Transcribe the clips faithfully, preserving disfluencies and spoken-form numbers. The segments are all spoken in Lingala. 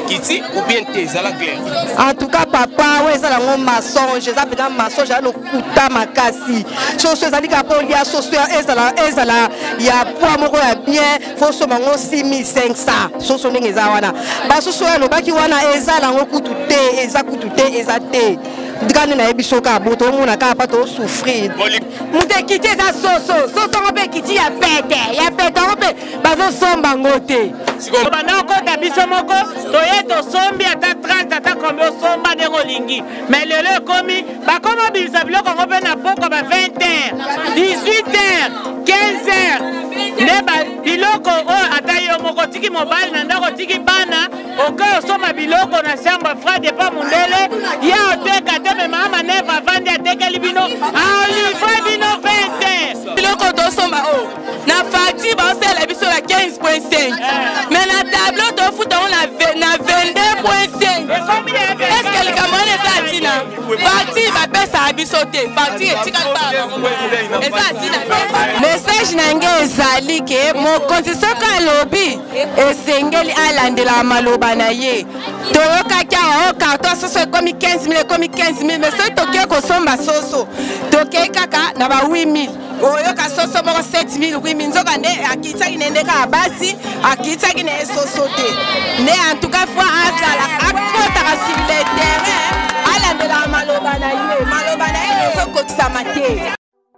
Kiti ou bien t'es à la claire. En tout cas, papa, ouais, ça la mensonge, ça peut être mensonge, ça le kuta makasi. Chose ça dit qu'après on dit à socio et ça la et ça la il y a poids moko ya bien, faut so mango six mille cinq cents. Socio ndenge za wana. Ba socio ya lo baki wana eza la ngoku tuté, eza kututé, eza té. Dikane na ebiso ka boto mona ka pa to souffrir. Mute kiti za soso, soso ngope kiti ya pete, ya pete ngope bazo somba ngote. Bana ko tabiso moko, toye to sombi ata trente ata combien somba de rolingi. Mais le le komi, ba komo bisa biloko ngope na poko ba vingt heures, dix-huit heures, quinze heures. Ne ba biloko o ata yo moko tiki mobile na ndako tiki bana, oka osoma biloko na chambre frère de pas mundele, ya oteka te me mama ne va vendre ateka libino. Ah li frère bino vingt heures. Biloko to somba o. Na facture ba c'est la biso la quinze point cinq. Mais la tableau de foot on a vingt-deux point cinq. Est-ce que le Cameroun est à Tina? Facture va baisser à bisoté. Facture est tika pas. Et ça Tina. Message nange ezali ke mo kontiso ka lobby esengeli alandela maloba na ye. Toyoka kia o carton soso komi quinze mille komi quinze mille mais so toke ko somba soso. Toke kaka na ba huit mille. Oyoka soso moko sept mille huit mille nzoka nde akitaki nende ka basi akitaki ne soso te. Ne en tout cas fois azala akota sur le terrain alandela maloba na ye. Maloba na ye so kokisa mate.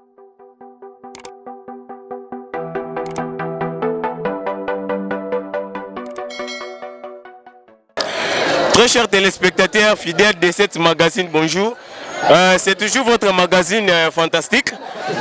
Très chers téléspectateurs fidèles de cette magazine, bonjour. Euh, c'est toujours votre magazine euh, fantastique.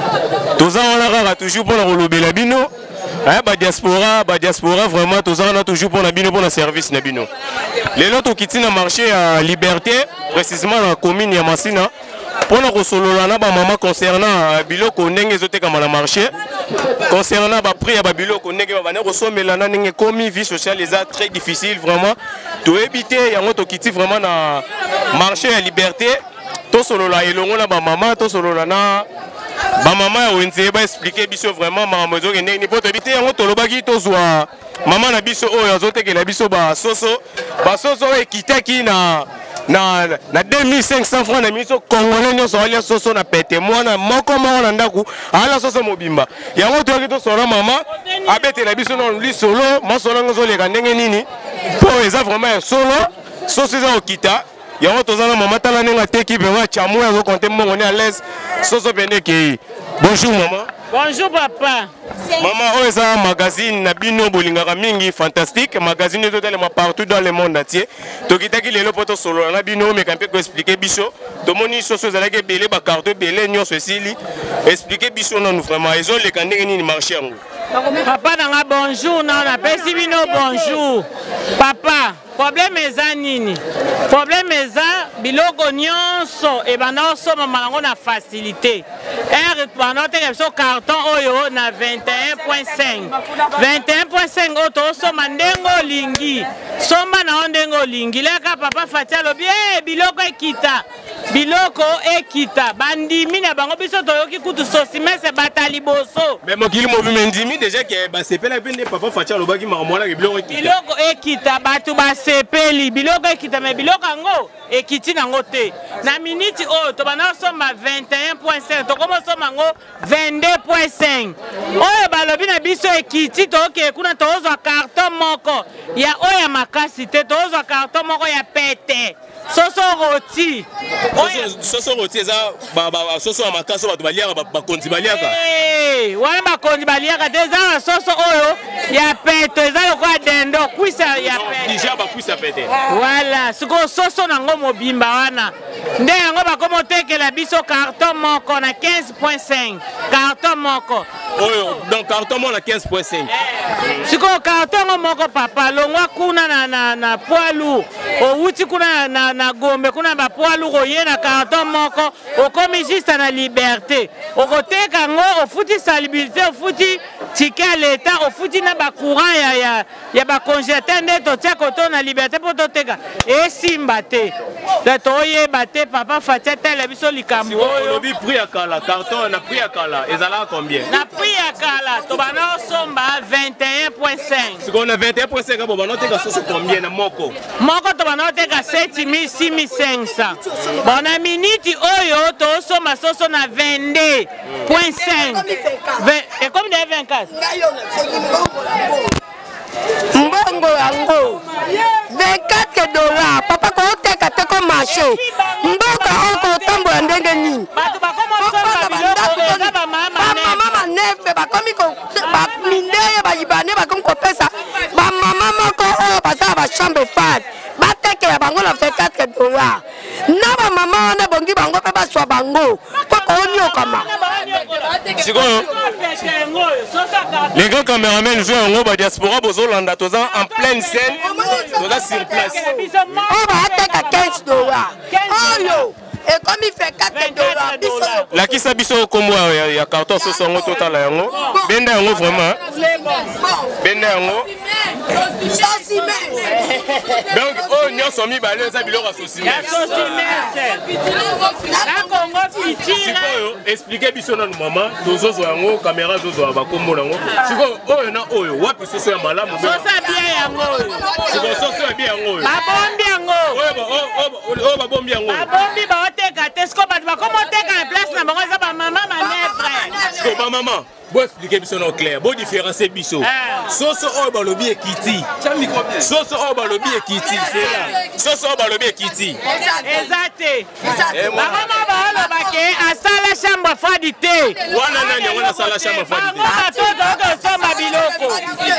Tous on a toujours pour le Belabino. Hein, bah diaspora, bah diaspora vraiment tous on a toujours pour la bino pour le service nabino. Les autres qui tiennent marché à Liberté, précisément dans la commune Yamassina. Pour nous solo là ba maman concernant biloko ndenge zote kama na marché concernant ba prix ya ba biloko ndenge ba bana resomela na ndenge komi vie sociale les a très difficile vraiment to éviter yango to kiti vraiment na marché ya Liberté to solo là elongo na ba maman to solo là na ba maman ya wenze ba expliquer biso vraiment maman zo ndenge ni poto éviter yango to lobaki to zwa maman na biso oyo azote ke la biso ba soso ba soso ekitaki na na na deux mille cinq cents francs na miso congolais nyo so alia soso na pete mwana moko moko na ndaku ala soso mobimba yango to to solo mama abete na biso no li solo mo solo ngozo le ndenge nini po eza vraiment solo soso za okita yango to zana mama tala nenga teki vraiment chamu ya zo compter mongo ne à l'aise soso pende ke bonjour maman. Bonjour papa. Maman, oh, c'est un magazine Nabino Bolingara Mingi fantastique, magazine totalement partout dans le monde entier. Tokita qui est là pour te solo Nabino mais quand peut expliquer biso, to moni soso za ke belé ba carte belé nyo ceci expliquer biso non vraiment ils ont les candés ni marché ngo. Papa nanga bonjour non na pesi bino bonjour. Papa problème eza nini? Problème eza biloko nyonso e bana osoma malango na facilité. Er pendant que so carton oyo na vingt et un point cinq. vingt et un point cinq auto osoma ndengo lingi. Soma na ndengo lingi. Leka papa fatia lo bien biloko ekita. Biloko ekita. Bandimi na bango biso toyoki kutu sosi mese batali boso. Mais mokili mobi ndimi déjà que ba sepela pende papa fatia lo baki marmona ke biloko ekita. Biloko ekita batu ba sepeli biloko ekita me biloko ngo ekiti nango te. Na minute o to bana soma vingt et un point cinq to komo soma ngo vingt-deux point cinq. Oyo balobi na biso ekiti to ke kuna to ozwa carton moko ya oya makasi te to ozwa carton moko ya pete. Soso roti. Soso roti eza ba ba soso ya makasi ba baliaka ba konzi baliaka. Eh, wana ba konzi baliaka te za soso oyo ya pete eza lokwa dendo kwisa ya pete. Déjà ba kwisa pete. Voilà, siko soso nango mobimba wana. Nde yango ba komo tekela biso carton moko na quinze point cinq. Carton moko. Oyo, donc carton moko na quinze point cinq. Siko carton moko papa longwa kuna na na na poids lourd. O wuti kuna na na gombe kuna ba poids lourd oyena na carton moko okomi juste na liberté okoteka ngo ofuti salubrité ofuti ticket à l'état ofuti na ba courant ya ya ya ba congélateur nde totia koto na liberté po toteka esimba te toyeba te papa Fatia tele biso likambo oyo lobi prix ya kala carton na prix ya kala ezala combien na prix ya kala to bana somba vingt et un virgule cinq siko na vingt et un virgule cinq bo bana teka soso combien na moko moko to bana teka sept mille six mille cinq cents bon na minute oyo to somba soso na vingt-deux virgule cinq et comme de vingt-quatre mbongo yango vingt-quatre dollars papa ko teka te ko marché mboka oko tambola ndenge nini bato bakomo somba biloko eza ba mama mama nefe bakomi ko ba mindeye ba libane bakomi kopesa ba mama moko oyo basala ba chambre fat batekela bango na vingt-quatre dollars na ba mama wana bongi bango mpe baswa bango po koonyokama sikoyo les grands caméramens jouent en haut ba diaspora bozolanda toza en pleine scène toza sur place oyo baateka quinze dollars oyo ekomi vingt-quatre dollars biso lakisa biso kombo ya carton soso yango totala yango benda yango vraiment benda yango donc oh nyonso mibale eza biloko ya sosimese sikoyo explike biso nanu mama tozozwa yango kamera zozwa bakombo nango sikoyo oyo na oyo wapi soso ya malamu sikoyo soso ya bie yango oyo babombi yango oyo babombi yango babombi baoteka te siko bato bakomoteka na place na bango eza bamama manefre sikoyo bamama bo expliquer biso no clair bo différencier biso soso oyo balobi ekiti soso oyo balobi ekiti soso oyo balobi ekiti eza te bamama baoloba ke asala chambre fadi te wana nani yango nasala chambre fadi te batotokosomba biloko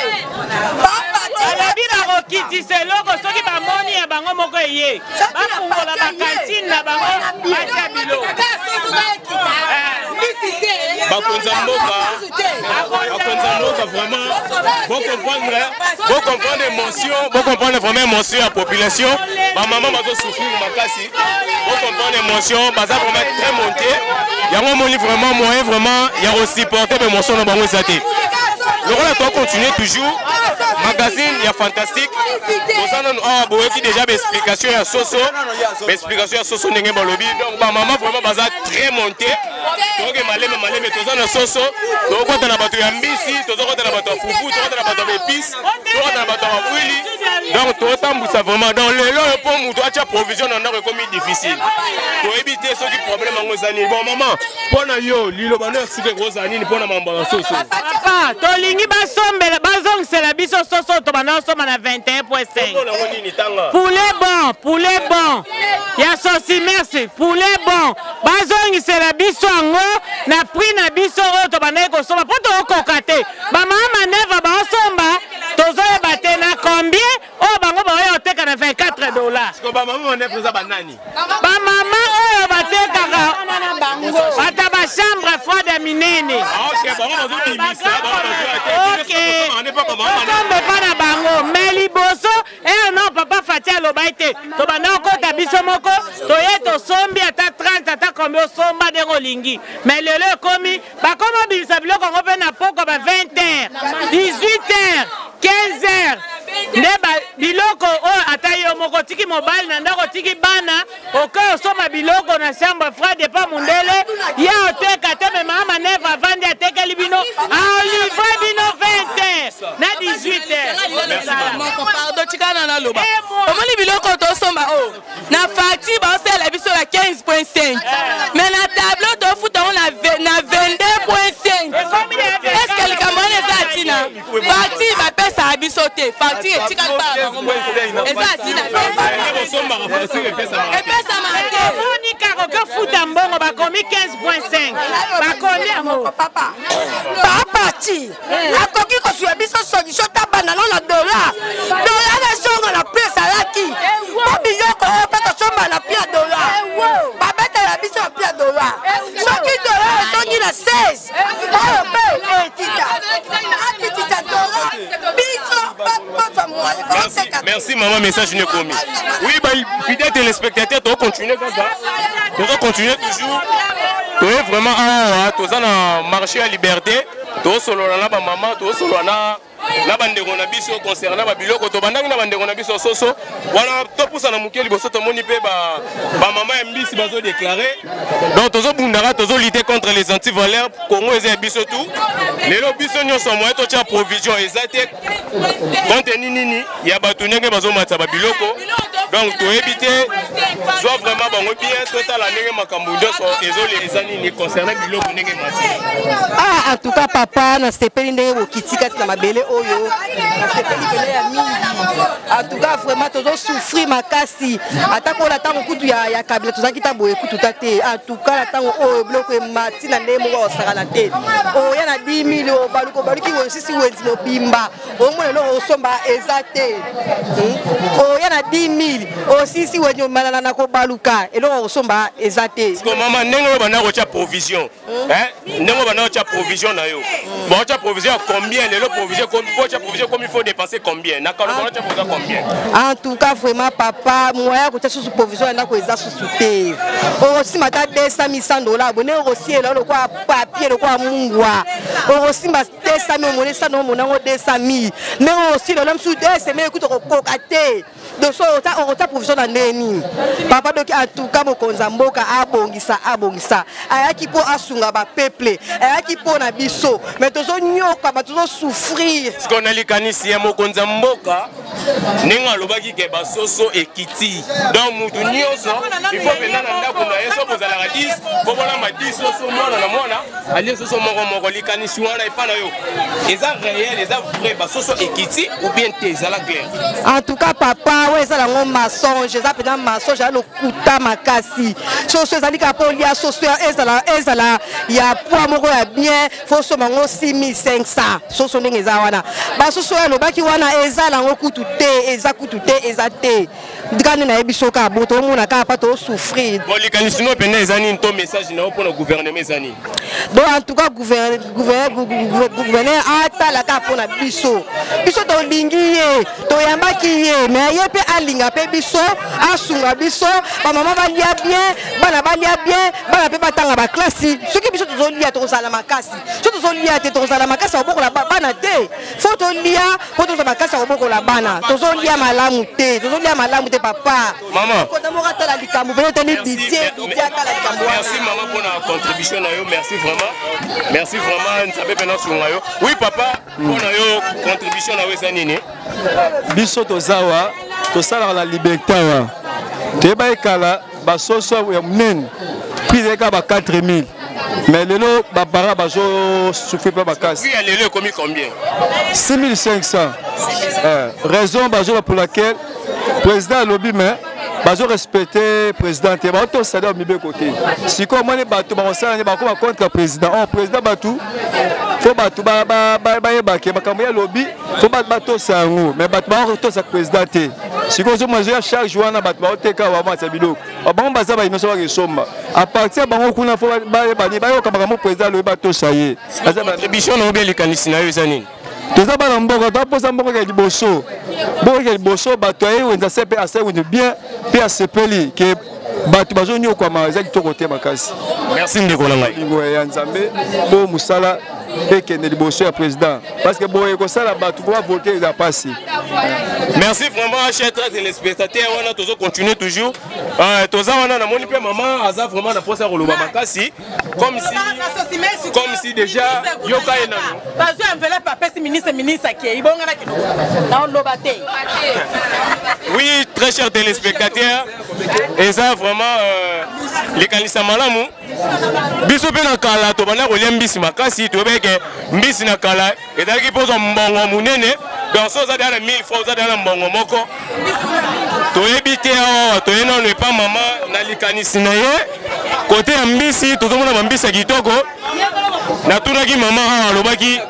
balobi bakokitisa eloko soki bamoni ya bango moko eye bafungola bakantine na bango batia biloko bakonza mboka bakonza mboka vraiment bon comprendre bon comprendre émotion bon comprendre vraiment émotion ya population ba maman bazo souffrir makasi bon comprendre émotion baza vraiment très monté yango moni vraiment moyen vraiment ya ko supporter émotion na bango ezate lokola to continuer toujours magazine ya fantastique tozana ah boyeki déjà ba explication ya soso ba explication ya soso ndenge balobi donc ba maman vraiment baza très monté toke maleme maleme tozana soso tokota na bato ya mbisi tozokota na bato ya fufu tokota na bato ya épices tokota na bato ya wili donc totambusa vraiment donc lelo po mutu acha provision na ndako ekomi difficile toyebi te soki problème yango ezali bon maman mpona yo liloba no suke koza nini mpona mambo ya soso papa tolingi basombela bazongisela biso soso to bana osoma na vingt et un virgule cinq poulet bon poulet bon ya sosi merci poulet bon bazongisela biso yango na prix na biso oyo to bana kosomba po tokoka te bamama maneva baosomba tozoyeba te na combien oyo bango baoyo oteka na vingt-quatre dollars bamama maneva eza banani bamama oyo batekaka bata bachambre froide ya minene osombe mpa na bango me liboso eyo no papa Fatia aloba ete tobanda okota biso moko toye tosombi ata trente ata kombi osomba ndenge olingi me lelo ekomi bakomi obimisa biloko yango mpe na poko ba vingt heures dix-huit heures quinze heures nde biloko oyo ata yo moko otiki mobali na ndako otiki bana okoki osomba biloko na chambre froide epa mundele ye oteka te me mama neve avandi atekeli bino aolivre bino vingt heures na dix-huit heures pardon tikana naloba omoni biloko tosomba o na facture baosala biso ya quinze virgule cinq mais na tableau tofuta ngo na vingt-deux virgule cinq est ce que likambo wana eza atina facture bapesaka biso te facture etikali baa bango moko eza atina epesamaka te onikaka okofuta mbongo bakomi quinze virgule cinq bakomi yango papa parti akoki kosuya biso solution tabana no na dollar dollar ezonga na prix ezalaki po biloko oyo mpe tosomba na prix ya dollar babetela biso na prix ya dollar soki dollar ezongi na seize oyo mpe etita atitita dollar biso baposa moye Merci maman, message n'est commis. Oui, bah, fidèles téléspectateurs, tu vas continuer comme ça. Tu vas continuer toujours. Tu es vraiment tu es dans le marché à liberté. Tu es solo là, maman, tu es solo là. La bande de Gonabiso concernant la biloko, tu bandes na bande de Gonabiso soso. Voilà, tout pour ça na mukeli bosso to moni pe ba ba maman mbisi bazo déclarer. Donc tozo bundara tozo lutter contre les antivaleurs Congo et biso tout. Les biso nyonso moyo to tia provision exacte. Compte nini ya batu ndenge bazo matsa ba biloko. Donc to éviter soit vraiment bango bien total la ndenge makambo ndoso ezole ezani ni concernant biloko ndenge matsa. Ah en tout cas papa na sepeli ndenge bokitika na mabele oyo na sepeli pele ya mingi. En tout cas vraiment tozo souffrir makasi atako la tango kutu ya ya kabila tozaki ta boye kutu tate. En tout cas la tango oyo biloko mati na ndemo wa osakala te. O ya na dix mille o baluko baluki wo sisi wenzi mobimba. O mona lo osomba ezate. O ya na dix mille o sisi wenyo malana na ko baluka elo osomba ezate. Parce que maman ndenge bana ko cha provision. Hein? Ndenge bana ko cha provision na yo. Bon cha provision combien le provision comme faut cha provision comme il faut dépenser combien? Na kalo cha provision combien? En tout cas vraiment papa moya ko cha sous provision na ko eza sous te. O si mata deux cent mille dollars bonne o si elo lo kwa papier lo kwa mungwa. O si mba deux cent mille monnaie ça non monango deux cent mille. Mais o si lo sous deux semaines ko to ko kate. Donc so ota ota provision na neni. Papa donc en tout cas mokonza mboka abongisa abongisa. Ayaki po asunga ba peuple. Ayaki po na biso. Mais tozo nyoka ba tozo souffrir. Ce qu'on a li kanisi ya mokonza mboka ninga lobaki ke basoso ekiti. Donc mutu nyonso il faut pena na ndako na yeso kozala ka dix, ko bona ma dix soso mwana na mwana, ali soso moko moko li kanisi wana epa na yo. Eza réel, eza vrai basoso ekiti ou bien te ezala clair. En tout cas papa ouais ça la ngo mensonge, eza pena mensonge ya lokuta makasi. Soso ezali ka po lia soso ezala ezala ya poa moko ya bien, faut so mango six mille cinq cents. Soso ndenge eza wana. Ba soso ya lobaki wana ezala ngo kutu te, eza kutu te, eza te. Ndikane na yebiso ka boto mona ka pa to souffrir. Bon li kanisi no pena ezani nto message na pour le gouvernement ezani. Donc en tout cas gouvernement gouvernement ata la ka pona biso. Biso to lingiye, to yambaki ye, mais ye pe alinga pe biso, asunga biso, ba maman va lia bien, bana ba lia bien, bana pe batanga ba classe. Ce qui biso to lia to sala makasi. Ce to lia te to sala makasi oboko la bana te. Faut to lia, faut to sala makasi oboko la bana. To lia malamu te, to lia malamu te papa. Maman. Merci maman pour la contribution na yo, merci vraiment. Merci vraiment nsabe pena sunga yo. Oui papa, pour na yo contribution na yo za nini? Biso to zawa, to sala la liberté wa. Te ba ekala ba soso ya mnen. Prix ka ba quatre mille. Mais le lot babara bazo souffrir pas bakasi. Oui, le lot commis combien? six mille cinq cents. Euh, raison bazo pour laquelle président lobby mais bazo respecter président te ba to salaire mi be côté. Si comme moi les bateau ba ça ba ko contre président. Oh président batou faut batou ba ba ba ba ba ke ba kamya lobby faut ba bateau sango mais batou ba to sa président te. Si vous avez un charge, vous avez un bateau, vous avez un bateau. Vous avez un bateau. À partir de là, vous avez un président le bateau. Ça y est. Contribution na bien les canisina yosani. Tout ça ba mboko ta posa mboko ya liboso. Mboko ya liboso bato ayi wenza sepe ase wenza bien pe asepeli ke bato bazo nyo kwa maza kitoko te makasi. Merci ndeko na ngai. Ngo ya Nzambe bo musala et le bosso à président parce que bon et ça la batte pour voter il a passé. Merci vraiment chers téléspectateurs, on a toujours continué toujours euh toza wana na moni pe maman aza vraiment na posa roloba makasi comme si comme si déjà yoka ena bazo enveloppe papa si ministre ministre qui ibonga na kino na lobate. Oui, très chers téléspectateurs, et ça vraiment euh, les kanisa malamu biso pe na kala to bana ko lembisi makasi to beke mbisi na kala et daki pozo mbongo munene dans ça za dana mille francs za dana mbongo moko to ebite awa to ena ne pas maman na likanisi na ye côté ya mbisi to zomona mbisi kitoko na tunaki mama awa lobaki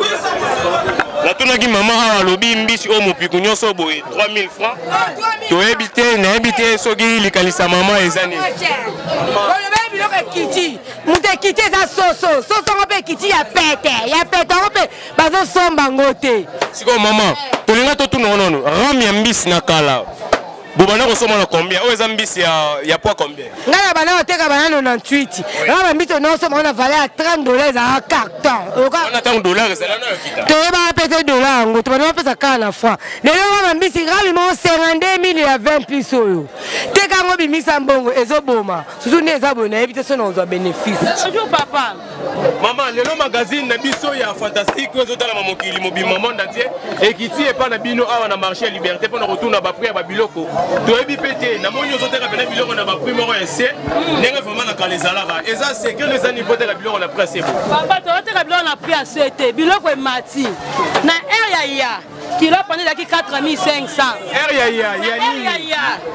na tunaki mama awa lobi mbisi o mopiku nyonso boye trois mille francs to ebite na ebite soki likanisa mama ezani biloko ekiti moto ekiti eza soso soso ngo mpe ekiti ya pete ya pete ngo mpe bazosomba ngo te sikoyo mama tolinga totuna nono rame ya mbisi na kala bobanda kosomba na combien oyo eza mbisi ya poids combien ngai na bana oteka bana nonante-huit nga bambisi onosomba ngo na valeur ya trente dollars ezalaka carton wana ntango dollar ezala nayo kita toyebaka mpe te dollar yango tobanda bapesa kaka na franc lelo nga bambisi rabi moko cinquante-deux mille ya vingt plus oyo teka yango bimisa mbongo ezoboma susu nde eza boye nayebi te so na kozwa bénéfice bonjour papa mama lelo magazine na biso ya fantastique oyo ezotalama mokili mobima monde entier ekiti epa na bino awa na marché ya liberté mpona kotuna baprix ya babiloko toyebi mpe te namoni ozoteka pena biloko na baprix moko ya se ndenge vraimen na kala ezalaka eza sekele eza nivo teka biloko na prix ase bo papa tozoteka biloko na prix ya se te biloko emati na aire ya ya kilo pande ezalaki quatre mille cinq cents aire ya ya ya nini ya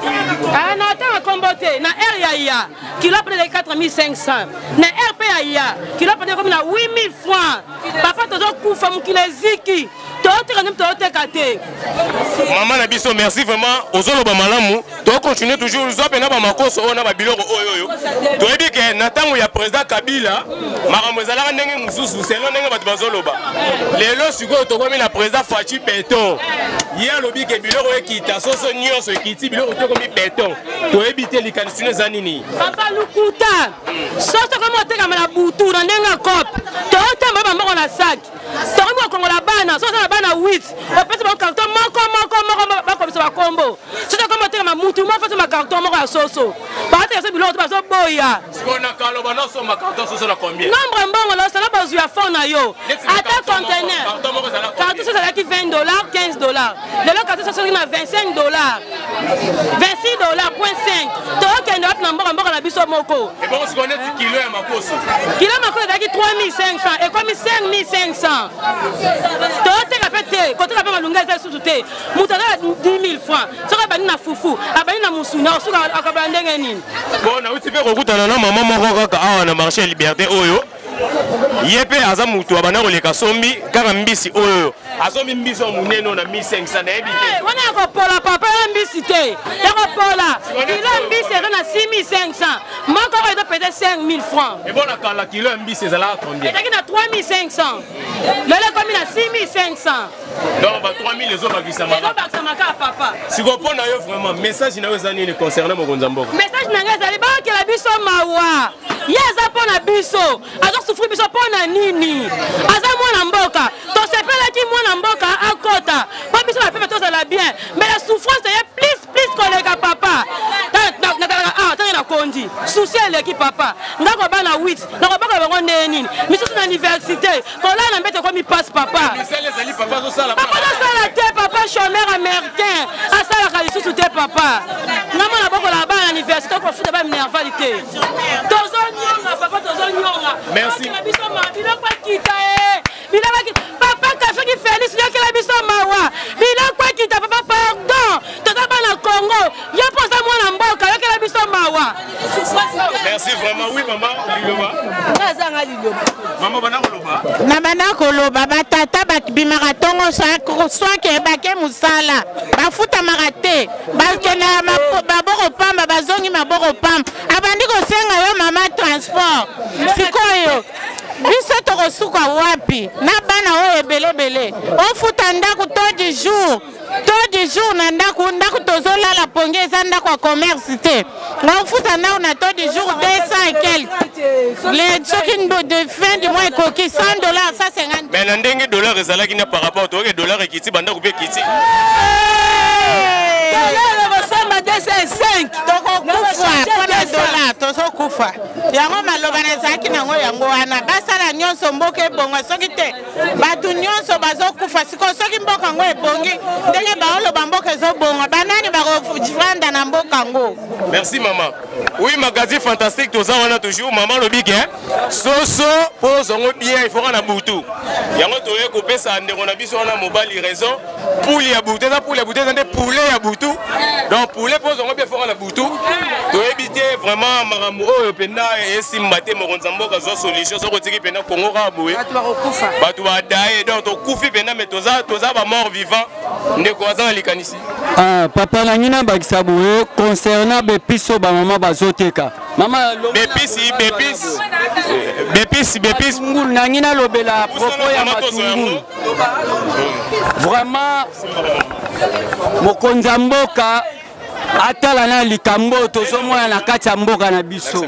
ya na otanga kombo te na aire ya ya kilo pande ezalaki quatre mille cinq cents na aire mpe ya ya kilo pande ekomi na huit mille francs papa tozokufa mokili eziki tozoteka ndenge tozoteka te mama na biso merci vraiment ozoloba malamu tokontinue toujours zwa pena bamakoso oyo na babiloko oyo oyo toyebi ke na ntango ya président kabila makambo ezalaka ndenge mosusu selo ndenge bato bazoloba lelo sikoyo tokomi na président faci beton ye alobi ke biloko ekita soso nyonso ekiti biloko tokomi beton toyebi te likanisi no eza nini papa lukuta soso komi otekama na butu na ndenge kope tootamba bamboko na saki tokomi kokongola bana soso na bana huit opesa bango carton moko moko moko bakomisa bakombo soso komi otekama mutu mo ofesa macarton moko ya soso baoteka so biloko to bazoboya sikoyo na kaloba nosomba carton soso na combien nombre mbongo losala bazwi ya fond na yo ata contener carton soso ezalaki vingt dollars quinze dollars lelo carton soso ezalaki na vingt-cinq dollars vingt-six dollars point cinq tookende wapi na mboka mboka na biso moko ebongo sikoyo neti kilo ya makoso kilo ya makoso ezalaki trois mille cinq cents ekomi cinq mille cinq cents tooteka mpe te koteka mpe malunga eza lisusu te moto azala dix mille francs soki abandi na fufu abandi na musuna osuka akabala ndenge nini bon nauti mpe kokutana na mama moko kaka awa na marché ya liberté oyo ye mpe aza motu abanda koleka sombi kaka mbisi oyo asombi mbisi oyo monene na mille cinq cents nayebi te wana ya kopola papa ya mbisi te ya kopola kilo mbisi eza na six mille cinq cents moko oyo eza pete cinq mille francs ebona kala kilo ya mbisi ezalaka combien ezalaki na trois mille cinq cents lelo ekomi na six mille cinq cents donc ba trois mille ezobakisamaka ezobakisamaka ya papa siko mpo na yo vraiment message na yo eza nini concerne mokonzi ya mboka message na ngai ezali bakela biso mawa ye aza mpo na biso azosufri biso mpo na nini aza mwana mboka tosepelaki mwana mboka akota mpo biso bapepe tozala bien mais la souffrance eye plus plus koleka papa tange na kondi susi eleki papa nga kobana huit nakobaka bango ndenge nini misusu na université kolala na mbete ekomi passe papa papa tosala te papa chômeur américain asalaka lisusu te papa nga mwana bokola bana na université okofuta baminervali te tozonyonga papa tozonyonga merci biso biloko akita e biloko papa kafeki félix yokela biso mawa biloko akita papa pardon toza bana congo yo mpoza mwana mboka yokela biso mawa merci vraiment oui mama liloba azanga liloba mama bana koloba na bana koloba batata bakibimaka ntongo soki bake mosala bafutamaka te bakenda maboko pamba bazongi maboko pamba abandi kosenga yo mama transport sikoyo biso tokosuka wapi na bana oyo ebelebele ofuta ndako to du jour to du jour na ndako ndako tozolala pongi eza ndako ya commerce te ofuta ndako na to du jour deux cents et quelques soki de fin du mois ekoki cent dollars cent cinquante mais na ndenge dollar ezalaki na par rapport toyoki dollar ekiti bandako mpe ekiti deux cent cinq tokokufa mpona dola tozokufa yango maloba na ezalaki nango yango wana basala nyonso mboka ebonga soki te bato nyonso bazokufa sikoyo soki mboka yango ebongi ndenge baoloba mboka ezobonga banani bakofanda na mboka yango merci mama oui magazine fantastique toza wana toujours mama lobi ke soso mpo zongo bien ifoka na butu yango toye kopesa ndeko na biso wana mobali raison poule ya butu eza poule ya butu eza nde poulet ya butu donc poulet mpo zongo bien ifoka na butu toyebi te vraiment makambo oyo penda esimba te mokonzi mboka zo solution soko tiki penda Congo raboué bato badaye donc tokufi penda mais toza toza ba mort vivant ndeko azana likanisi. Ah papa na ngina bakisa boye concernant bepiso ba mama bazoteka mama bepisi bepisi bepisi bepisi ngulu na ngina lobela propos ya matungulu vraiment mokonzi mboka atala na likambo tozomona na kati ya mboka na biso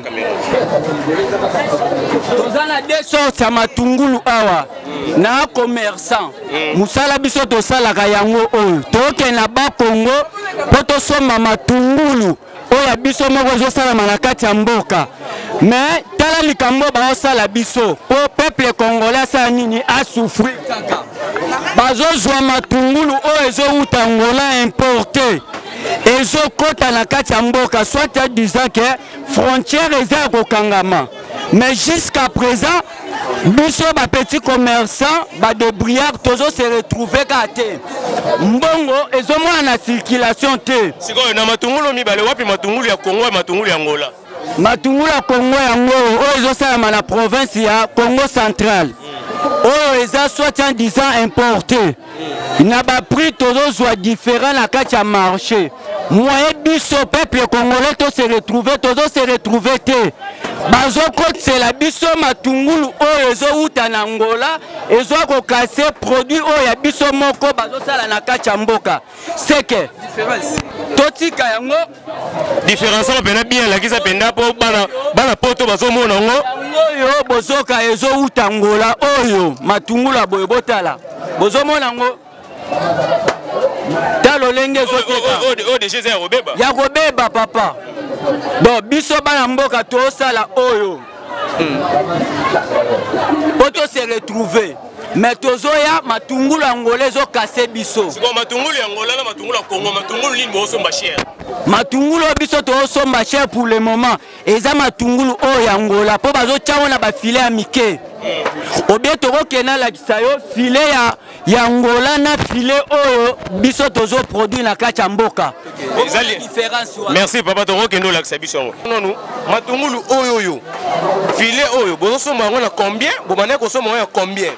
tozana deux sortes ya matungulu awa na commerçant musala biso tosalaka yango oyo toke na ba Congo po tosomba matungulu oyo biso moko ezosalama na kati ya mboka mais tala likambo baosala biso po peuple congolais asala nini asouffrir kaka bazozwa matungulu oyo ezowuta Angola importé ezokota na kati ya mboka soit en disant que frontière eza kokangama mais jusqu'à présent biso ba petits commerçants ba débrouillard tozo se retrouver kate mbongo ezomona na circulation te sikoyo na matungulu mibale wapi matungulu ya Congo ya matungulu ya Angola matungulu ya Congo ya Angola oyo ezosalama na province ya Congo central oyo eza soit en disant importé na ba prix tozozwa différent na kati ya marché moyen biso peuple congolais to se retrouver tozo se retrouver te bazokotisela biso matungulu oyo ezowuta na Angola ezwa kokase produit oyo ya biso moko bazosala na kati ya mboka seke totika yango différence pena bien lakisa penda po bana bana poto bazomona ngo oyo bozoka ezowuta Angola oyo matungulu boye botala bozomona ngo talo lenge zoteka o de chez ya kobeba ya kobeba papa donc biso bana mboka tosala oyo poto se retrouver mais tozoya matungulu Angola ezokase biso siko matungulu ya Angola na matungulu ya Congo matungulu nini bosomba cher matungulu biso tosomba cher pour le moment eza matungulu oyo ya Angola po bazotyango na bafilet ya mike obie tokokena lakisa yo filet ya ya Angola na filet oyo biso tozo produit na kati ya mboka merci papa tokokendo lakisa biso ngo nonu matungulu oyo oyo filet oyo bozosomba ngo na combien bomane kosomba ngo ya combien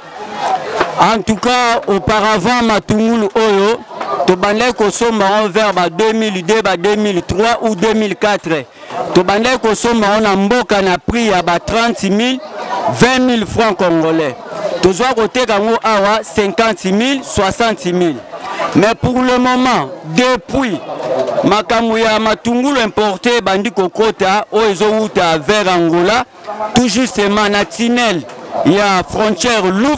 en tout cas auparavant matungulu oyo tobandai kosomba vers ba deux mille deux ba deux mille trois ou deux mille quatre tobandai kosomba na mboka na prix ya ba trente mille vingt mille francs congolais tozwa koteka ngo awa cinquante mille soixante mille mais pour le moment depuis makambo ya matungulu importé bandi kokota oyo ezowuta vers Angola tout justement na tunnel ya frontière Louf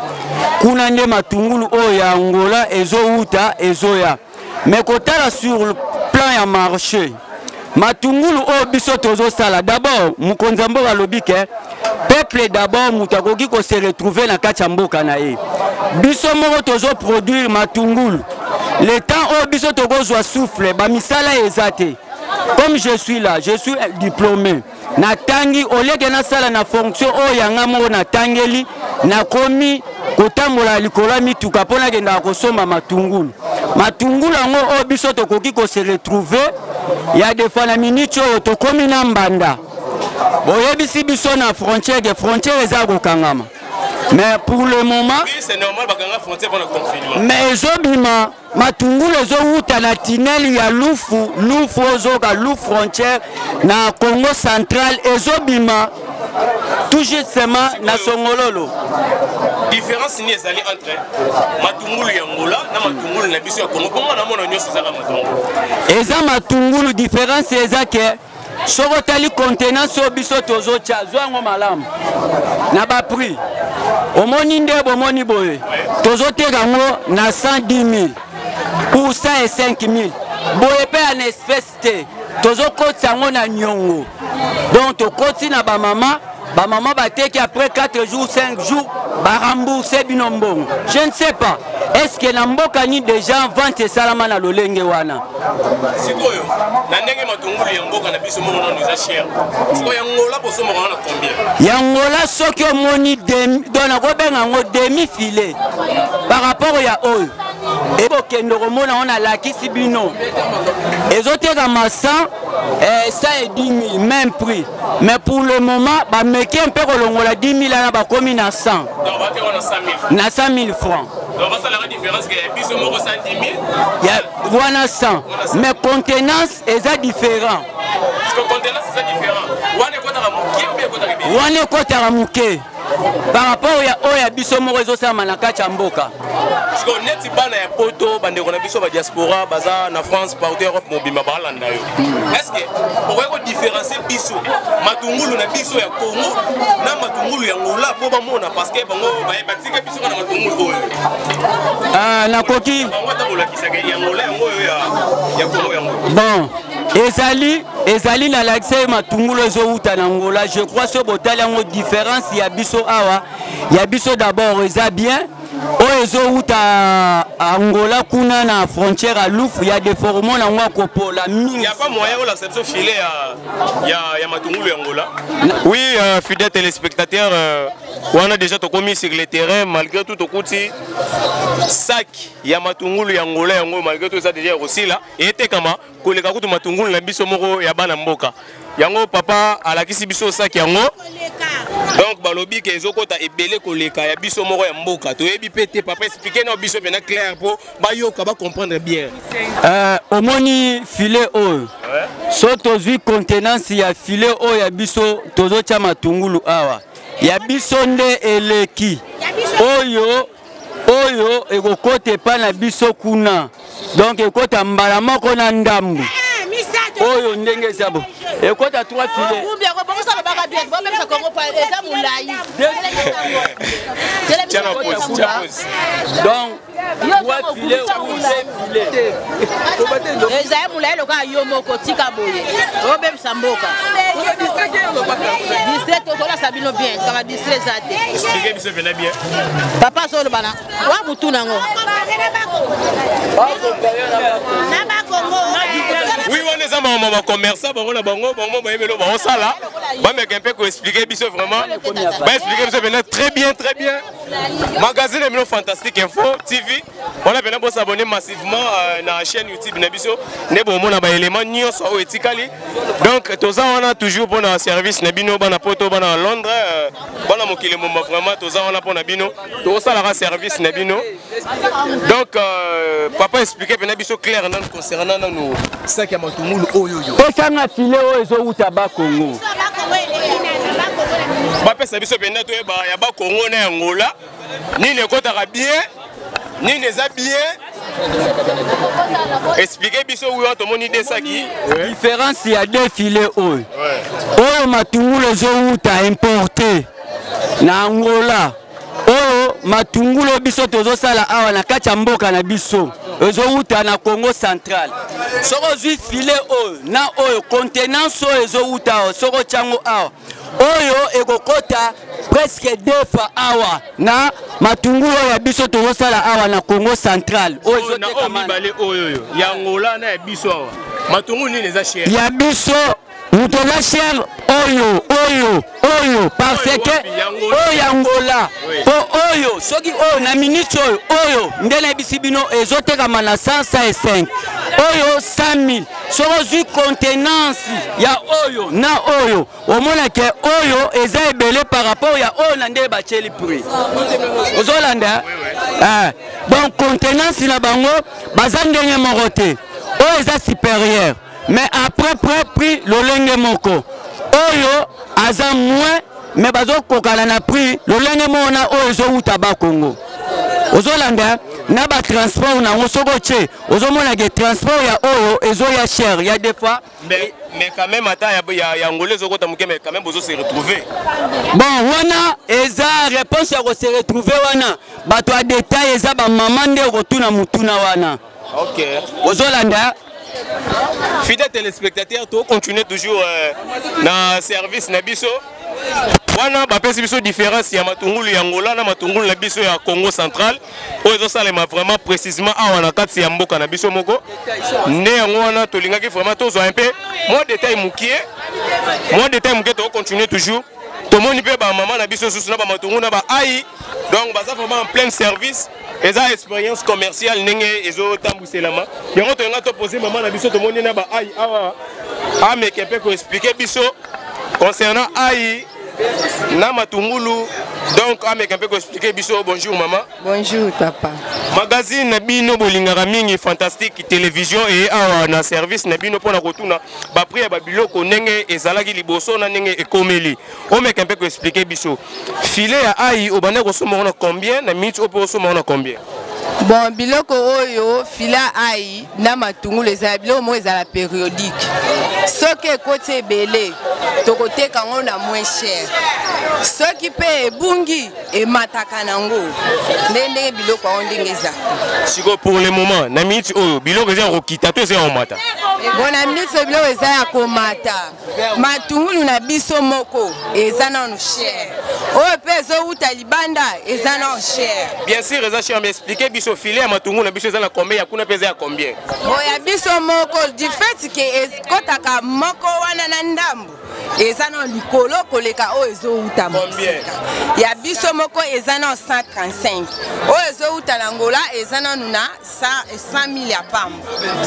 kuna nde matungulu oyo ya Angola ezowuta ezoya mais kotala sur le plan ya marché matungulu oyo biso tozosala d'abord mokonzi mboka alobi ke peuple d'abord mutakoki ko se retrouver na kati ya mboka na ye biso moko tozo produire matungulu le temps oyo biso tokozwa souffle bamisala ezate comme je suis là je suis diplômé na tangi oleke na sala na fonction oyo yanga moko na tangeli na komi kotambola likola mituka pona kenda kosomba matungulu matungulu yango oyo biso tokoki ko se retrouver ya defana minute oyo tokomi na mbanda boyebisi biso na frontière que frontière eza kokangama mais pour le moment oui c'est normal bakanga frontière pour le confinement mais ezobima matungulu ezowuta na tunnel ya lufu lufu ozoka lufu frontière na Congo central ezobima tout justement na Songololo différence ni ezali entre matungulu ya Angola na matungulu na biso ya Congo comment na mona nyoso zaka matungulu eza matungulu différence eza ke soko tali contenance o biso tozo cha zwango malamu na ba prix omoni nde bomoni boye tozo teka ngo na cent dix mille pour cent cinq mille boye pe en espèce te tozo koti ngo na nyongo donc to koti na ba mama ba mama bateki après quatre jours cinq jours ba rembourser binombongo je ne sais pas est-ce que na mboka ni déjà vente salama na lolenge wana sikoyo na ndenge matungulu ya mboka na biso mona nous a cher sikoyo ya Angola bosomo na combien ya Angola soki omoni dona ko benga ngo demi filet par rapport ya oyo ebo kendo komona ona lakisi bino ezoteka ma cent eh, ça est dix mille, même prix. Mais pour le moment, bah, meki un peu kolongola dix mille, là, bah, comme na cent. Donc, on a cent mille francs. Na cent mille francs. Donc, ça, la différence, c'est que biso moko cent dix mille. Voilà cent. Mais contenance, est différent. Parce que contenance, c'est différent. Wane kota ramuke ou bien kota ribi? Wane kota ramuke. Par rapport à Oya Biso Morezo Samanaka Chamboka. Parce qu'on est si bana ya poto, bande on a biso ba diaspora, baza na France, partout Europe, mobima balanda yo. Est-ce que on va différencier biso matungulu na biso ya Congo na matungulu ya Angola po ba mona parce que bango ba batika biso na matungulu oyo. Ah na koki. Bango ta bola kisaka ya Angola yango yo ya ya Congo yango. Bon, ezali ezali na l'accès matungulu zo uta na Angola, je crois ce botal yango différence ya biso awa. Ya biso d'abord eza bien. Oezo uta Angola kuna na frontière à Louf, il y a des formons na ngwa kopola. Il n'y a pas moyen de l'accepter filet à ya ya matungulu Angola. Oui, euh, fidèles téléspectateurs, euh, on a déjà tout commis sur le terrain malgré tout au côté sac ya matungulu Angola yango malgré tout ça déjà aussi là et était kama koleka kutu matungulu na biso moko ya bana mboka. Yango papa alakisi biso sac yango. Donc balobi ke ezokota ebele koleka ya biso moko ya mboka. Toyebi pété papa expliquer na biso bena clair pour bayoka ba comprendre bien. Euh omoni filet oyo. So tozui contenance ya filet oyo ya biso tozo cha matungulu awa. Ya biso nde eleki. Oyo oyo ekokote pa na biso kuna. Donc ekota mbala moko na ndambu. Oyo ndenge zabo. Ekota trois filets. Donc trois filets ou deux filets. Ezaye mulai loka yomo kotika boye. Obe samboka. dix-sept okola sabino bien, kama dix-sept zate. Expliquez biso bena bien. Papa solo bana. Wa mutu nango. Oui, on est en maman commerçant, on a bango, bango, bango, bango, ça là. Bah, mais un peu pour expliquer biso vraiment. Bah, expliquer biso bien, très bien, très bien. Magazine est fantastique info T V. On a bien s'abonner massivement à la chaîne YouTube Nabiso. Ne bon mon aba élément nio so etikali. Donc tous on a toujours bon service Nabino bana poto bana Londres. Bana mokile mo vraiment tous on a pour Nabino. Tous ça la service Nabino. Donc papa expliquer bien Nabiso clair concernant nous ça qui a matungulu oyo yo. Osanga filet oyo zo uta ba Congo. Ba pesa biso benda to ba ya ba Congo na Angola. Ni ne kota bien. Ni ne za bien. Expliquez biso où on mon idée ça qui. Différence il y a deux filets oyo. Oyo matungulu zo uta importé na Angola. Oyo matungulu biso tozo sala awa na kati ya mboka na biso. Ozo uta na Congo central. Soko zui filet oyo na oyo contenance oyo ezo uta soko chango awa. Oyo ekokota presque deux fois awa na matungulu ya biso tozo sala awa na Congo central. Oyo na omibale oyo yo. Ya Angola na biso awa. Matungulu ni les achers. Ya biso mutola cher oyo oyo oyo parce que oyo Angola po oyo soki oyo na minute oyo oyo ndena bisibino ezoteka mana cent cinq oyo cent mille soko zui contenance ya oyo na oyo omona ke oyo eza ebele par rapport ya oyo na nde bacheli prix ozolanda ah donc contenance na bango baza ndenge moko te oyo eza supérieur. Mais après près prix lolenge moko oyo aza moins mais bazo kokala na prix lolenge mona oyo zo uta ba Congo ozolanda na ba transport na ngosoko che ozomona ke transport ya oyo ezo ya cher ya des fois mais mais quand même ata ya ya ngolé zo kota muke mais quand même bozo se retrouver. Bon wana eza réponse ya ko se retrouver wana bato a détail eza ba maman nde rotuna mutuna wana. OK. Ozolanda. Fidèles téléspectateurs, tu continues toujours euh, dans le service Nabiso. Wana ba pesi biso différence ya matungulu ya Angola na matungulu na biso ya Congo central. Oyo ça lema vraiment précisément awa na kati ya mboka na biso moko. Nde yango wana to lingaki vraiment tozo un peu moins détail mukie. Moins détail mukie to continuer toujours. To moni pe ba maman na biso susu na ba matungulu na ba ai. Donc baza vraiment en plein service. Eza expérience commerciale nenge ezo tambuselama. Yango to nga to poser maman na biso to moni na ba ai awa. Ah mais quelqu'un peut expliquer biso concernant Aïe na Matungulu. Donc ah mais quelqu'un peut expliquer biso. Bonjour maman. Bonjour papa. Magazine Nabino Bolingara mingi fantastique télévision et ah na service Nabino pour na retourna ba prix ba biloko nenge ezalaki liboso na nenge ekomeli. O mais quelqu'un peut expliquer biso. Filet à Aïe au bande ressources on a combien na minutes au ressources on a combien? Bon, biloko oyo fila ai na Matungulu ezala biloko mo ezala périodique. Soki ekote belé, tokote kango na moins cher. Soki pe ebungi emataka nango. Ndenge biloko ondenge eza. Siko pour le moment, na minute oyo biloko eza rokita to eza omata. Bon na minute biloko eza ya komata. Matungulu na biso moko eza na cher. Oyo pe zo uta libanda eza na cher. Bien sûr, eza cher mais expliquer biso filet à Matungulu na biso eza na combien, ya kuna pesa ya combien? Bon ya biso moko du fait que kotaka moko wana na ndambu eza na likolo koleka o ezo uta combien? Ya biso moko eza na cent trente-cinq. O ezo uta na ngola eza na nuna cent mille ya pambo.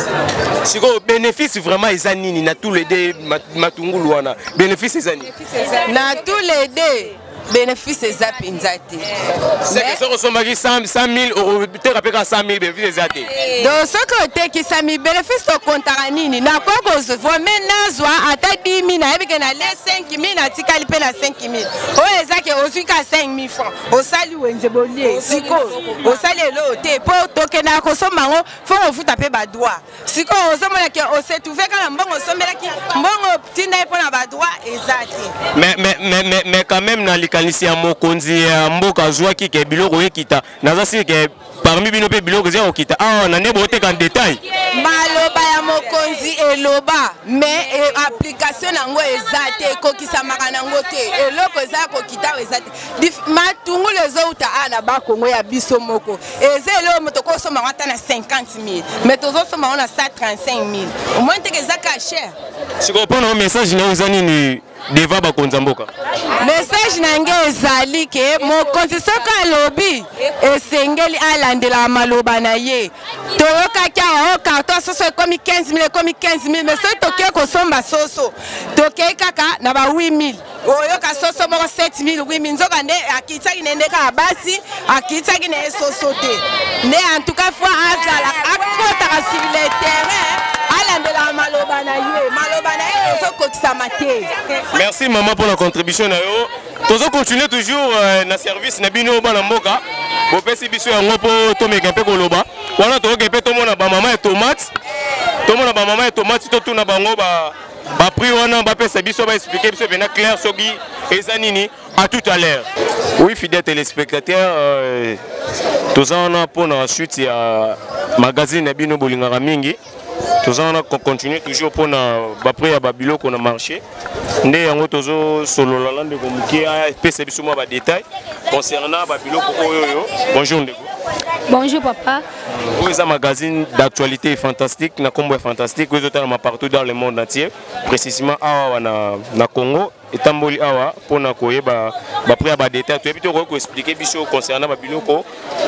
Siko bénéfice vraiment eza nini na tous les deux Matungulu wana? Bénéfice eza nini? Na tous les deux bénéfice eza pinzati. C'est que ça ressemble à cent mille euros, peut-être à cent mille bénéfice exact. Donc ce côté qui s'est mis bénéfice au compte à nini, na quoi qu'on se voit maintenant soit à ta dix mille, na ebike na les cinq mille, na tikali pe na cinq mille. Oh ezaki aussi qu'à cinq mille francs. Au sali wenze bolie, siko. Au sali lo te po toke na ko somango, faut on futa pe ba droit. Siko o somona ke o se trouver quand mbongo somela ki mbongo tina po na ba droit ezaki. Mais mais mais mais quand même na likanisi ya mokonzi ya mboka zwaki ke biloko ekita. Naza si ke parmi bino pe biloko zero kita. Ah na nebo te kan détail. Maloba ya mokonzi eloba mais application nango ezate kokisa makana ngo te eloko za kokita ezate Matungulu lezo uta ana ba Kongo ya biso moko ezelo moto ko soma ngata na cinquante mille mais tozo soma na cent trente-cinq mille au moins te kezaka cher. Siko pona message na uzani ni deva ba konza mboka. Message nange ezali ke mokonzi soka lobi esengeli alandela maloba na ye toyoka kya o carton soso ekomi quinze mille ekomi quinze mille mais soki toke kosomba soso toke kaka na ba huit mille oyoka soso moko sept mille huit mille nzoka nde akitaki nende ka basi akitaki na soso te nde en tout cas fois azala akotaka sur le terrain alandela maloba na ye maloba na ye ozokokisa mate. Merci maman pour la contribution na yo. Tozo continuer toujours euh, na service na bino bana mboka. Bo pesi biso yango po to meka pe koloba. Wana to ke pe to mona ba maman et tomate. To mona ba maman et tomate to tuna bango ba ba prix wana ba pesa biso ba expliquer biso bena clair soki ezanini à tout à l'heure. Oui fidèles téléspectateurs euh, toza wana po na suite ya magazine na bino bolingara mingi. Tous on a continué toujours pour après à Babylone qu'on a marché. Né en tozo solo la lande comme qui a pèse bisous moi détail concernant Babylone. Bonjour Ndeko. Bonjour papa. Vous avez un magazine d'actualité fantastique, na combo fantastique, vous êtes partout dans le monde entier, précisément à na Congo et Tamboli awa pour na koye ba ba prix à détail. Tu peux te expliquer bisous concernant Babylone ko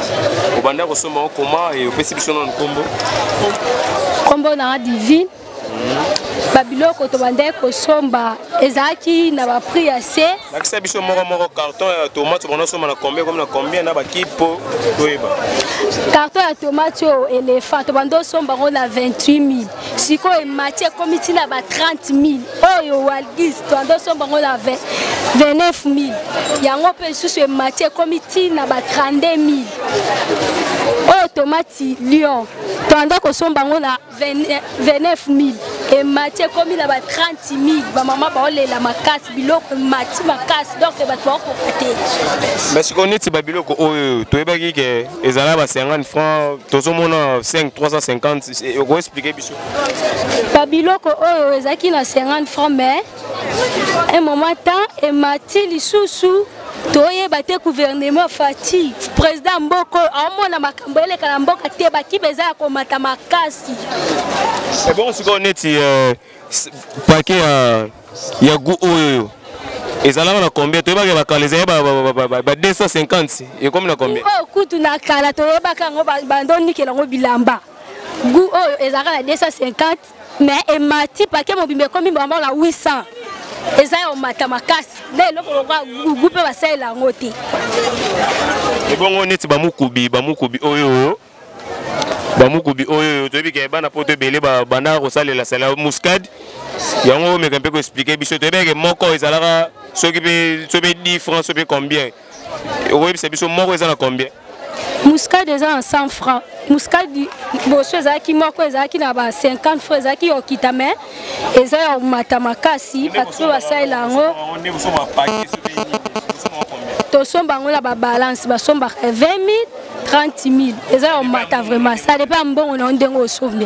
au banda ko soma comment et au pèse bisous dans le combo. Combo na divine Babylone ko to banda ko somba ezaki na ba prix assez. Nakisa biso moko moko carton ya tomate on soma na combien comme na combien na ba kipo toyeba. Carton ya tomate au éléphant to banda somba on a vingt-huit mille. Siko e matière comme na ba trente mille. Oyo walgis to banda somba on a vingt-neuf mille. Yango pe susu e matière comme na ba trente-deux mille. Oyo tomate lion to banda ko somba on a vingt-neuf mille. Et matière comme il a trente mille, ma maman va aller la macasse, biloko mati macasse, donc il va te voir pour côté. Mais si on est Babylone, tu es bagui que les Arabes cinquante francs, tous au monde cinq trois cent cinquante, on va expliquer bisou. Babylone, oh, ils ont na cinquante francs, mais un moment temps, et mati li sous-sous. Toye bate gouvernement fati président Mboko amona makambo ele kala mboka te baki beza ko mata makasi. C'est bon si on est euh paquet ya ya gu oyo. Ezala na combien toye ba bakaliza ba ba deux cent cinquante et comme na combien? Oh kutu na kala toye ba kango bandoni ke lango bilamba. Gu oyo ezala na deux cent cinquante mais emati pake mobimba ekomi bango na huit cents eza ya omata makasi nde eloko lokwa gugu mpe basalela yango te ebongo neti bamukubi bamukubi oyo bamukubi oyo toyebi ke bana poto ebele banda kosalela sala muscade yango omeka mpe koexplike biso toyebi ke moko ezalaka soki mpe so mpe dix francs so mpe combien okoyebisa biso moko eza na combien muscade eza na cent francs muscade boso ezalaki moko ezalaki na ba cinquante francs ezalaki yokita me eza ya omata makasi bato mpe basalela yango tosomba yango na babalance basombaka vingt mille trente mille eza ya omata vraiment ça dépend mbongo na ndenge osombela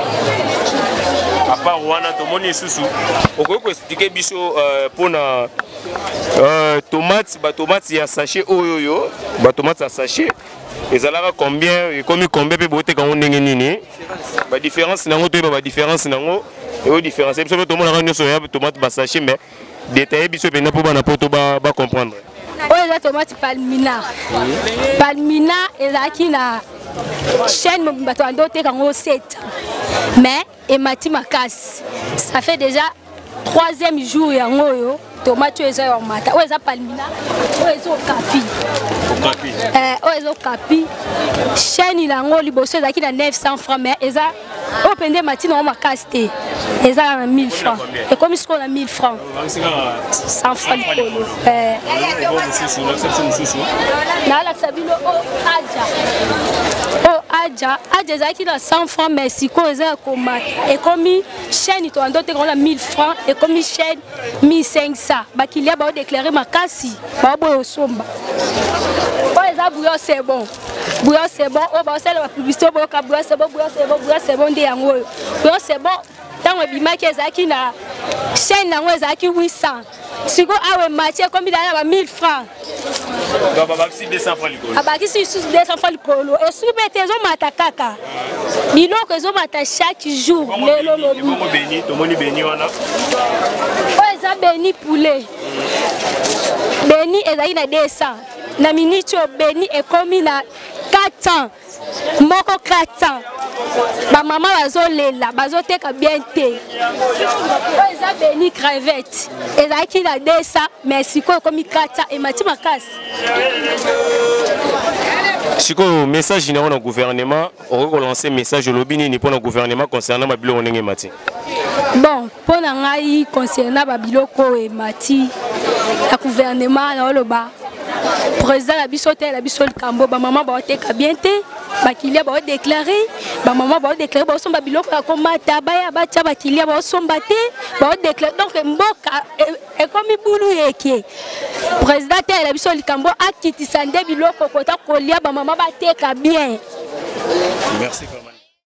à part wana tomoni isusu okoki koexplike biso mpona tomate batomate ya sachet oyo oyo batomate ya sachet ezalaka combien ekomi combien mpe boteka yango ndenge nini badifférence nango toyeba badifférence nango eyo différence biso mpe tomonaka nyonso ya tomate basachet mais détaille biso mpenza mpo bana poto bacomprendre oyo eza tomate palmina palmina ezalaki na chaîne mobimba to ando oteka yango sept mais emati makasi ça fait déjà troisième jour yango oyo tomate oyo eza ya omata oyo eza palmina oyo eza okapi oyo eza okapi chaîne nango liboso ezalaki na neuf cents francs mais eza oyo mpenza emati nango makasi te ezalaka na mille francs ekomi sikoyo na mille francs cent francs likolo naalakisa bino oyo aja oyo aja aja ezalaki na cent francs mais sikoyo eza ya komata ekomi chaîne to ando tekango na mille francs ekomi chaîne mille cinq cents bakilia baodéclare makasi baoboya osomba oyo eza bouillon c'est bon bouillon c'est bon oyo baosala bapublicité oyo boyoka bouillon c'est bon bouillon c'est bon bouillon c'est bon nde yango oyo bouillon c'est bon ntango ebimaki ezalaki na chaîne yango ezalaki huit cents sikoyo awa emati ekomi dala na ba mille francs abakisi lisusu deux cents francs likolo esuki mpe te ezomata kaka biloko ezomata chaque jour lelo lobi oyo eza beni poulet beni ezalaki na deux cents na miniti oyo beni ekomi na quatre cents moko quatre cents bamama bazolela bazoteka bien te oyo eza beni crevette ezalaki na deux cents mais sikoyo ekomi quatre cents emati makasi sikoyo message nango na gouvernement okoki kolancer message olobi nini mpo na gouvernement concernant babiloko ndenge emati bon mpo na ngai concernant babiloko oyo emati ya gouvernement naoloba président na biso te na biso likambo bamama baoteka bien te bakilia baodéclare bamama baodéclare baosomba biloko ya komata baya batya bakilia baosomba te baodéclare donc mboka ekomi bulu eke président te na biso likambo akitisa nde biloko kota kolia bamama bateka bien. Merci.